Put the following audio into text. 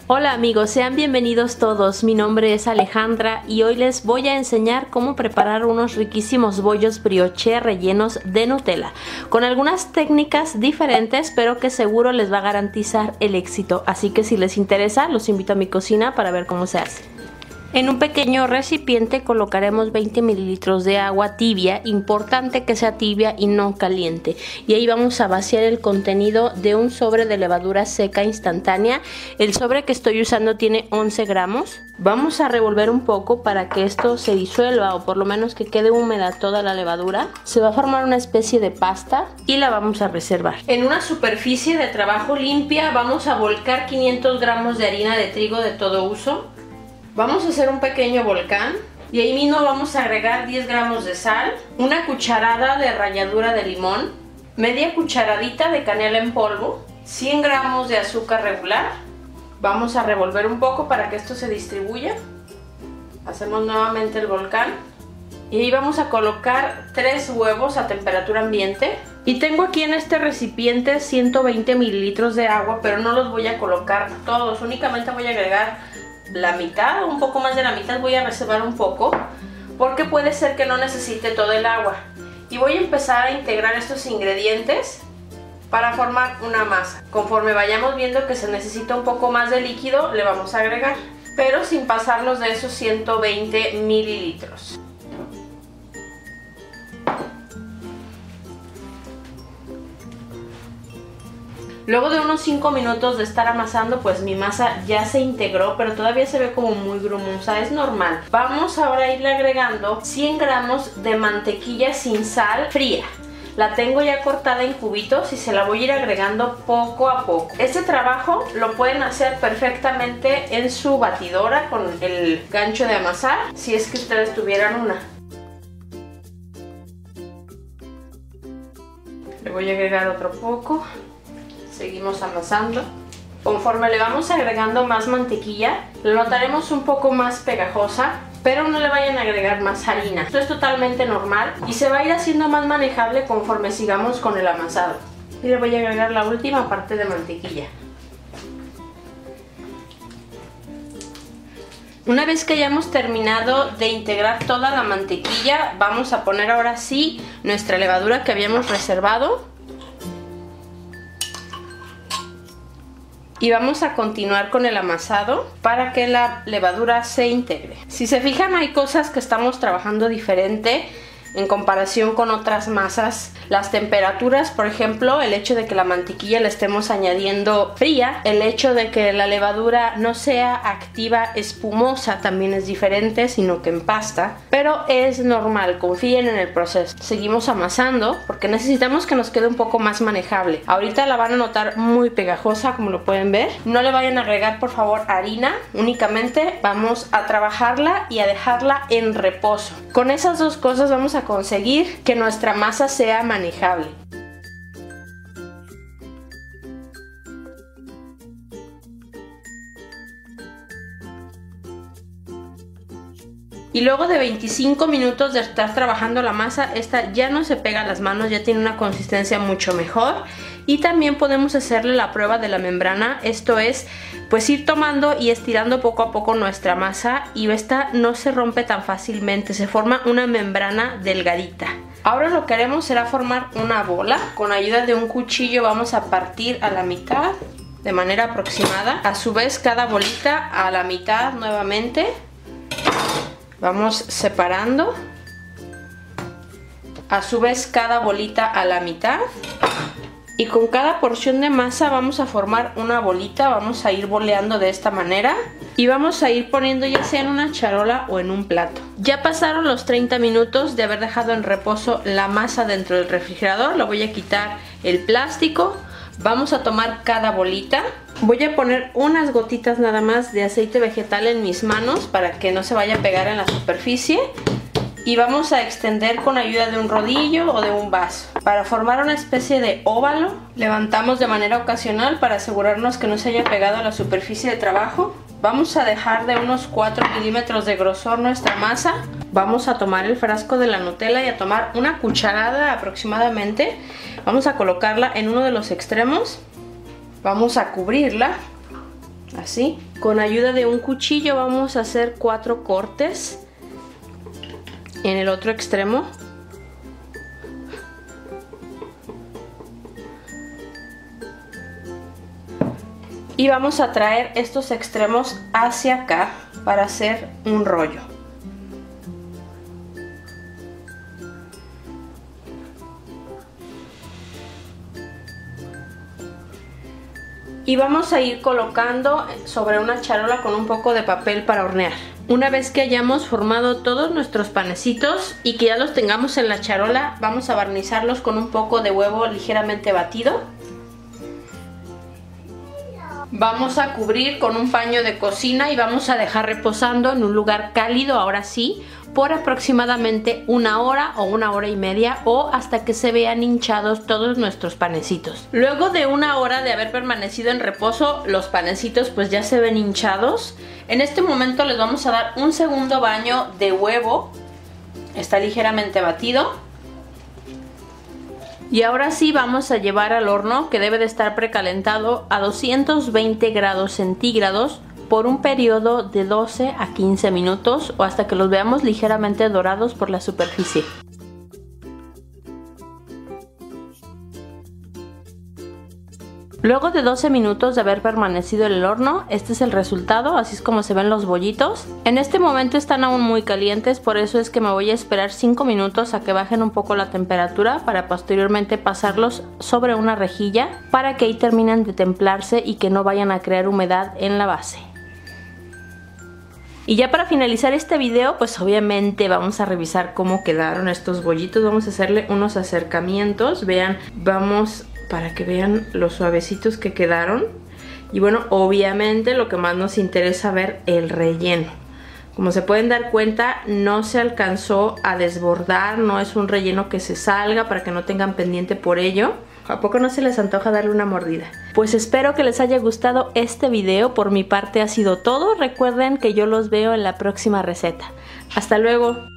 Hola amigos, sean bienvenidos todos, mi nombre es Alejandra y hoy les voy a enseñar cómo preparar unos riquísimos bollos brioche rellenos de Nutella, con algunas técnicas diferentes pero que seguro les va a garantizar el éxito, así que si les interesa los invito a mi cocina para ver cómo se hace. En un pequeño recipiente colocaremos 20 mililitros de agua tibia, importante que sea tibia y no caliente. Y ahí vamos a vaciar el contenido de un sobre de levadura seca instantánea. El sobre que estoy usando tiene 11 gramos. Vamos a revolver un poco para que esto se disuelva o por lo menos que quede húmeda toda la levadura. Se va a formar una especie de pasta y la vamos a reservar. En una superficie de trabajo limpia vamos a volcar 500 gramos de harina de trigo de todo uso. Vamos a hacer un pequeño volcán y ahí mismo vamos a agregar 10 gramos de sal, una cucharada de ralladura de limón, media cucharadita de canela en polvo, 100 gramos de azúcar regular. Vamos a revolver un poco para que esto se distribuya. Hacemos nuevamente el volcán y ahí vamos a colocar 3 huevos a temperatura ambiente. Y tengo aquí en este recipiente 120 mililitros de agua, pero no los voy a colocar todos, únicamente voy a agregar la mitad, un poco más de la mitad. Voy a reservar un poco porque puede ser que no necesite todo el agua. Y voy a empezar a integrar estos ingredientes para formar una masa. Conforme vayamos viendo que se necesita un poco más de líquido, le vamos a agregar, pero sin pasarnos de esos 120 mililitros. Luego de unos 5 minutos de estar amasando, pues mi masa ya se integró, pero todavía se ve como muy grumosa, es normal. Vamos ahora a irle agregando 100 gramos de mantequilla sin sal fría. La tengo ya cortada en cubitos y se la voy a ir agregando poco a poco. Este trabajo lo pueden hacer perfectamente en su batidora con el gancho de amasar, si es que ustedes tuvieran una. Le voy a agregar otro poco. Seguimos amasando. Conforme le vamos agregando más mantequilla, lo notaremos un poco más pegajosa, pero no le vayan a agregar más harina. Esto es totalmente normal y se va a ir haciendo más manejable conforme sigamos con el amasado. Y le voy a agregar la última parte de mantequilla. Una vez que hayamos terminado de integrar toda la mantequilla, vamos a poner ahora sí nuestra levadura que habíamos reservado. Y vamos a continuar con el amasado para que la levadura se integre. Si se fijan, hay cosas que estamos trabajando diferente en comparación con otras masas. Las temperaturas, por ejemplo, el hecho de que la mantequilla la estemos añadiendo fría, el hecho de que la levadura no sea activa espumosa también es diferente, sino que en pasta, pero es normal, confíen en el proceso. Seguimos amasando porque necesitamos que nos quede un poco más manejable. Ahorita la van a notar muy pegajosa, como lo pueden ver. No le vayan a agregar por favor harina, únicamente vamos a trabajarla y a dejarla en reposo. Con esas dos cosas vamos a conseguir que nuestra masa sea manejable. Y luego de 25 minutos de estar trabajando la masa, esta ya no se pega a las manos, ya tiene una consistencia mucho mejor. Y también podemos hacerle la prueba de la membrana, esto es, pues ir tomando y estirando poco a poco nuestra masa y esta no se rompe tan fácilmente, se forma una membrana delgadita. Ahora lo que haremos será formar una bola. Con ayuda de un cuchillo vamos a partir a la mitad de manera aproximada. A su vez cada bolita a la mitad nuevamente. Vamos separando. A su vez cada bolita a la mitad. Y con cada porción de masa vamos a formar una bolita, vamos a ir boleando de esta manera y vamos a ir poniendo ya sea en una charola o en un plato. Ya pasaron los 30 minutos de haber dejado en reposo la masa dentro del refrigerador, le voy a quitar el plástico, vamos a tomar cada bolita. Voy a poner unas gotitas nada más de aceite vegetal en mis manos para que no se vaya a pegar en la superficie. Y vamos a extender con ayuda de un rodillo o de un vaso. Para formar una especie de óvalo, levantamos de manera ocasional para asegurarnos que no se haya pegado a la superficie de trabajo. Vamos a dejar de unos 4 milímetros de grosor nuestra masa. Vamos a tomar el frasco de la Nutella y a tomar una cucharada aproximadamente. Vamos a colocarla en uno de los extremos. Vamos a cubrirla así. Con ayuda de un cuchillo vamos a hacer 4 cortes en el otro extremo. Y vamos a traer estos extremos hacia acá para hacer un rollo. Y vamos a ir colocando sobre una charola con un poco de papel para hornear. Una vez que hayamos formado todos nuestros panecitos y que ya los tengamos en la charola, vamos a barnizarlos con un poco de huevo ligeramente batido. Vamos a cubrir con un paño de cocina y vamos a dejar reposando en un lugar cálido, ahora sí, por aproximadamente 1 hora o 1 hora y media, o hasta que se vean hinchados todos nuestros panecitos. Luego de 1 hora de haber permanecido en reposo, los panecitos pues ya se ven hinchados. En este momento les vamos a dar un segundo baño de huevo. Está ligeramente batido. Y ahora sí vamos a llevar al horno, que debe de estar precalentado a 220 grados centígrados por un periodo de 12 a 15 minutos o hasta que los veamos ligeramente dorados por la superficie. Luego de 12 minutos de haber permanecido en el horno, este es el resultado, así es como se ven los bollitos. En este momento están aún muy calientes, por eso es que me voy a esperar 5 minutos a que bajen un poco la temperatura para posteriormente pasarlos sobre una rejilla para que ahí terminen de templarse y que no vayan a crear humedad en la base. Y ya para finalizar este video, pues obviamente vamos a revisar cómo quedaron estos bollitos. Vamos a hacerle unos acercamientos, vean, vamos para que vean los suavecitos que quedaron. Y bueno, obviamente lo que más nos interesa ver, el relleno. Como se pueden dar cuenta, no se alcanzó a desbordar, no es un relleno que se salga, para que no tengan pendiente por ello. ¿A poco no se les antoja darle una mordida? Pues espero que les haya gustado este video. Por mi parte ha sido todo. Recuerden que yo los veo en la próxima receta. Hasta luego.